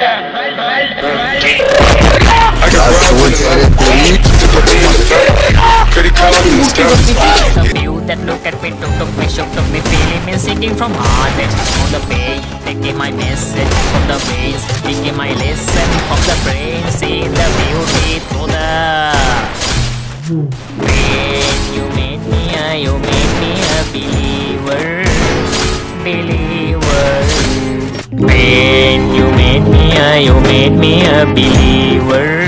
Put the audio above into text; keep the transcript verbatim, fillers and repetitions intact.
I got robbed in the credit card and stuff. The view that look at me took, took me, shook, took me, feeling me sinking from heart. On the page, taking my message from the veins, taking my lesson from the brain, seeing the beauty through the pain. You made me a, you made me a believer, believer. Pain, you made me a, you made me a believer.